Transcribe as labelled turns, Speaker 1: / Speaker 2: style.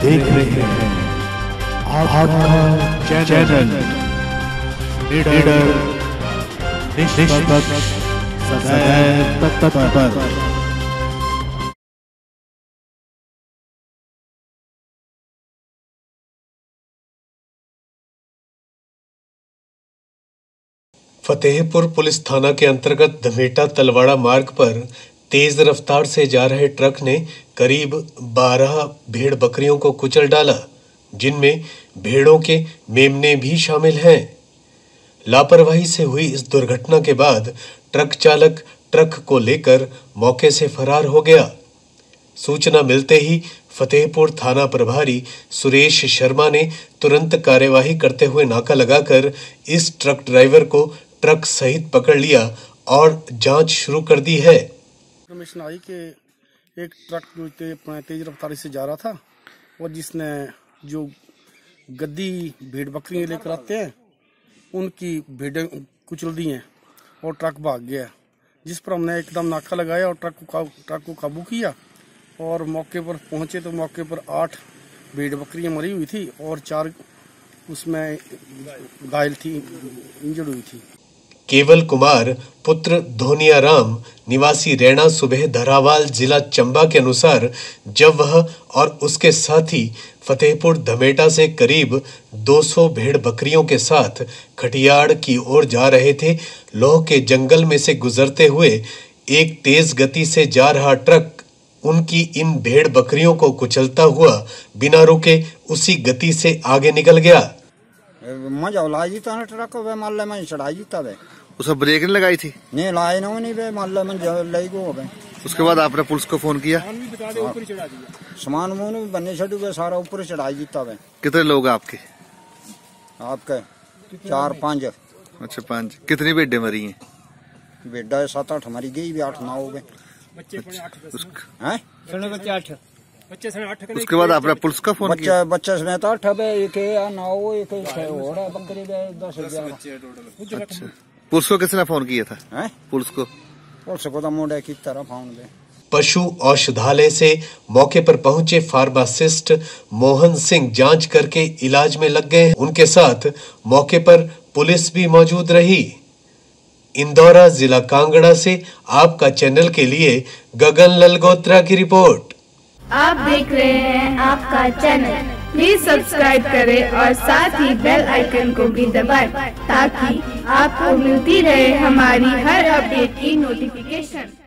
Speaker 1: देख रहे हैं आपका चैनल लीडर निष्पक्ष सदैव तत्पर।
Speaker 2: फतेहपुर पुलिस थाना के अंतर्गत धमेटा तलवाड़ा मार्ग पर तेज रफ्तार से जा रहे ट्रक ने करीब 12 भेड़ बकरियों को कुचल डाला, जिनमें भेड़ों के मेमने भी शामिल हैं। लापरवाही से हुई इस दुर्घटना के बाद ट्रक चालक ट्रक को लेकर मौके से फरार हो गया। सूचना मिलते ही फतेहपुर थाना प्रभारी सुरेश शर्मा ने तुरंत कार्यवाही करते हुए नाका लगाकर इस ट्रक ड्राइवर को ट्रक सहित पकड़ लिया और जांच शुरू कर दी है।
Speaker 3: इन्फॉर्मेशन आई कि एक ट्रक जो तेज रफ्तारी से जा रहा था और जिसने जो गद्दी भेड़ बकरियां लेकर आते हैं उनकी भेड़ें कुचल दी हैं और ट्रक भाग गया, जिस पर हमने एकदम नाका लगाया और ट्रक को काबू किया और मौके पर पहुंचे तो मौके पर 8 भेड़ बकरियां मरी हुई थी और 4 उसमें घायल थी, इंजर्ड हुई थी।
Speaker 2: केवल कुमार पुत्र धोनियाराम निवासी रैना सुबह धरावाल जिला चंबा के अनुसार जब वह और उसके साथी फतेहपुर धमेटा से करीब 200 भेड़ बकरियों के साथ खटियाड़ की ओर जा रहे थे, लोह के जंगल में से गुजरते हुए एक तेज गति से जा रहा ट्रक उनकी इन भेड़ बकरियों को कुचलता हुआ बिना रुके उसी गति से आगे निकल गया।
Speaker 4: उसका ब्रेक नहीं लगाई थी?
Speaker 5: नहीं लाए ना, नहीं वे मान लो ले गो।
Speaker 4: उसके बाद आपने पुलिस को फोन किया?
Speaker 5: सामान मुंह बनने छड़ू सारा ऊपर चढ़ाई जीता वे।
Speaker 4: कितने लोग आपके?
Speaker 5: आपके 4-5।
Speaker 4: अच्छा 5। कितनी भेड़ें मरी हैं?
Speaker 5: भेड़ा 7-8 मरी गई, 8-9 हो गए।
Speaker 4: उसके बाद आपने पुलिस का फोन किया?
Speaker 5: बच्चा समेत 8 एक 9 एक 6 हो रहा बकरी 10-11।
Speaker 4: अच्छा, पुलिस को किसने फोन किया था? पुलिस को
Speaker 5: तो मोड़े की तरह फोन दे।
Speaker 2: पशु औषधालय से मौके पर पहुंचे फार्मासिस्ट मोहन सिंह जांच करके इलाज में लग गए। उनके साथ मौके पर पुलिस भी मौजूद रही। इंदौरा जिला कांगड़ा से आपका चैनल के लिए गगन ललगोत्रा की रिपोर्ट।
Speaker 6: आप देख रहे हैं आपका चैनल, प्लीज सब्सक्राइब करें और साथ ही बेल आइकन को भी दबाएं ताकि आपको मिलती रहे हमारी हर अपडेट की नोटिफिकेशन।